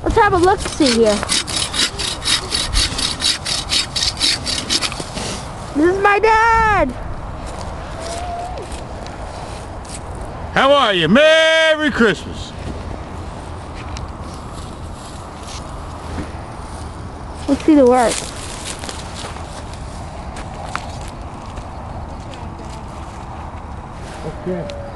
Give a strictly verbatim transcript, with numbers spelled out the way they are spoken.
Let's have a look-see here. This is my dad! How are you? Merry Christmas! Let's see the work. Okay.